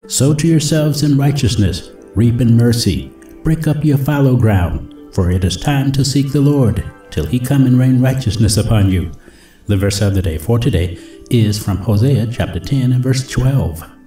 Sow to yourselves in righteousness, reap in mercy, break up your fallow ground, for it is time to seek the Lord, till he come and rain righteousness upon you. The verse of the day for today is from Hosea chapter 10 and verse 12.